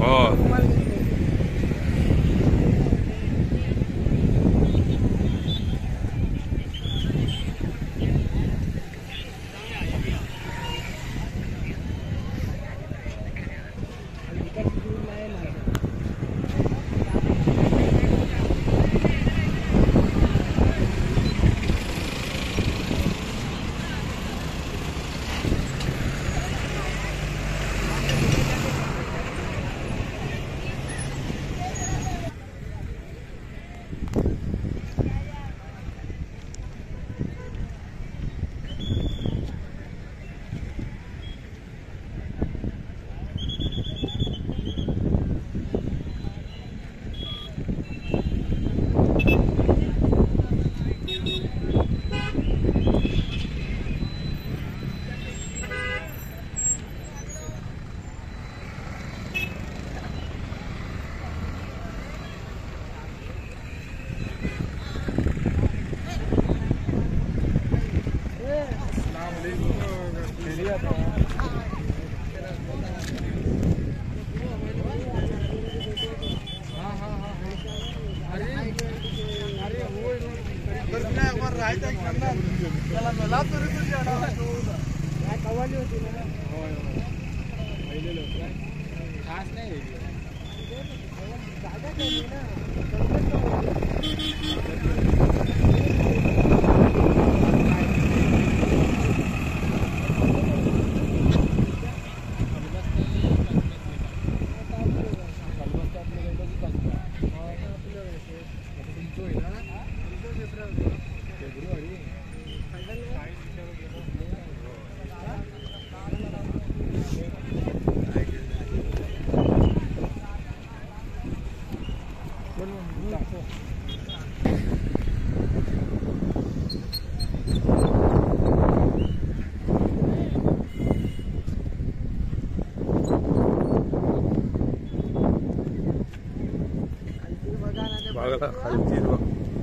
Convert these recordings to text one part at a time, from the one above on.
भागला खाली हिरवा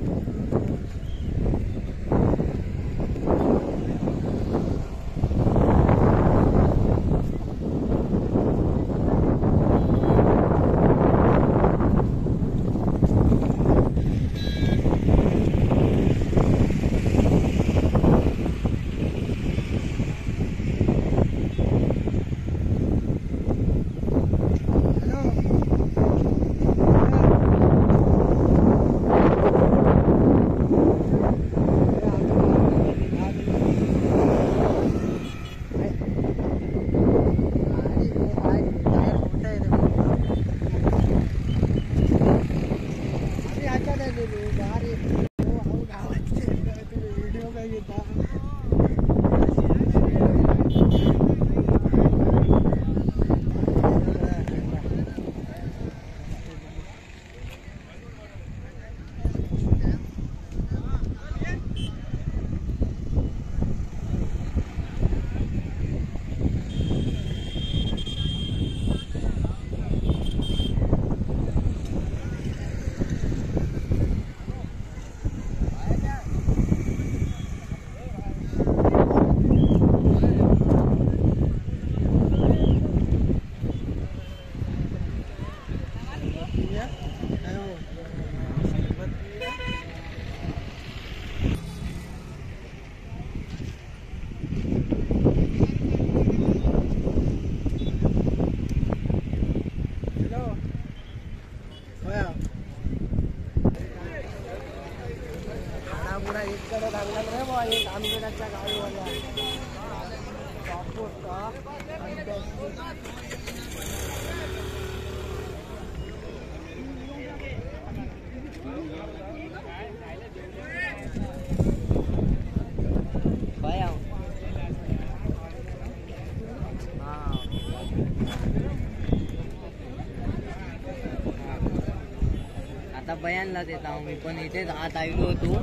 बयानला देता हूँ मी पण इथेच आत आलो होतो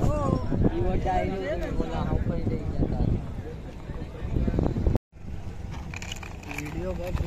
इवट आलो होतो बोला हा पण इथे जातात व्हिडिओ बघ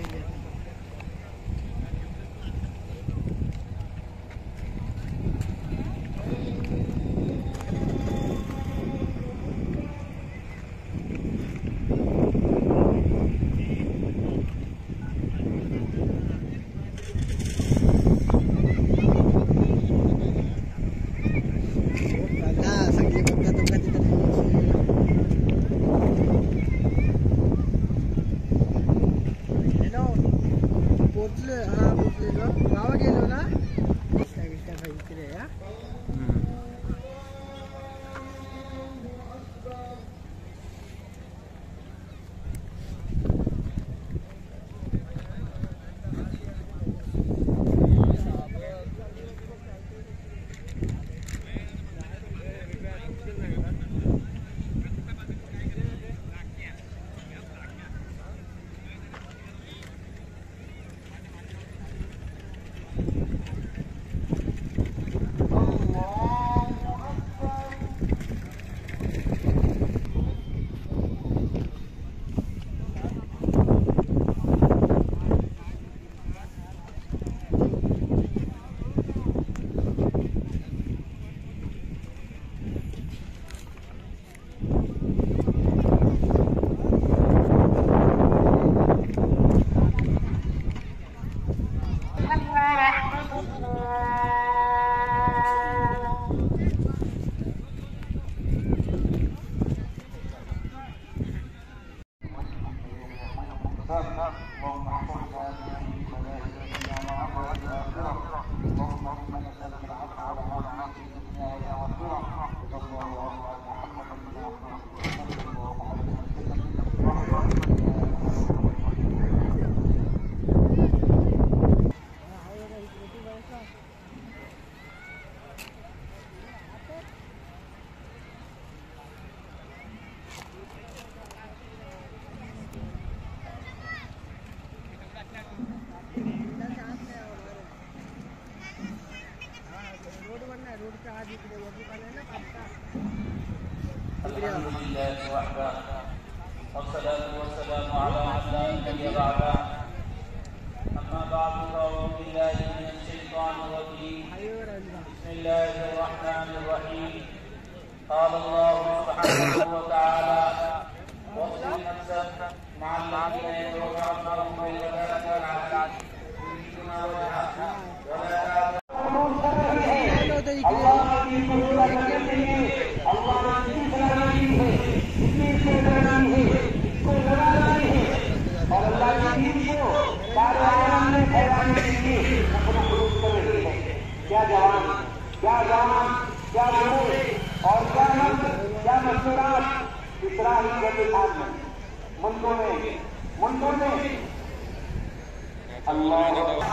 والصلاة والسلام على من لا نبي بعده أما بعد فأعوذ بالله من الشيطان الرجيم بسم الله الرحمن الرحيم قال الله سبحانه وتعالى واصبر نفسك مع الذين يدعون ربهم بالغداة والعشي يريدون وجهه ولا क्या जवान क्या जवान क्या लोग और क्या मर्द क्या मस्तूरात इसराइल के साथ में मुल्कों में अल्लाह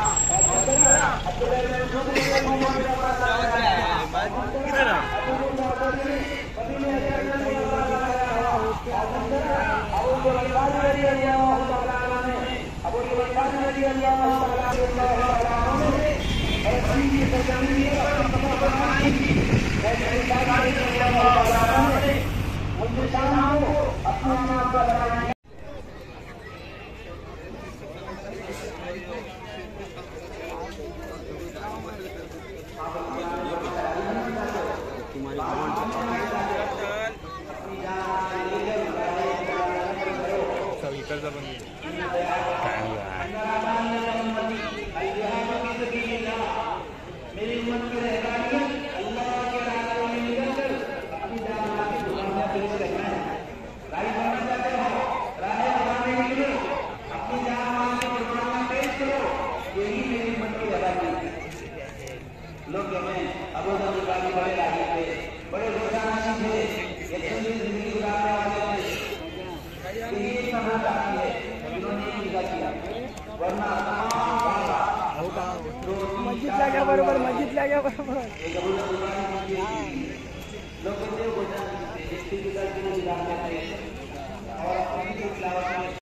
लोग अबू धाबी वाली बड़े राजी थे, बड़े रोजाना थे, ये जिंदगी गुजारने वाले थे। ये समझ आती है इन्होंने किया, वरना मस्जिद लगा बरोबर, मस्जिद लगा बरोबर। लोग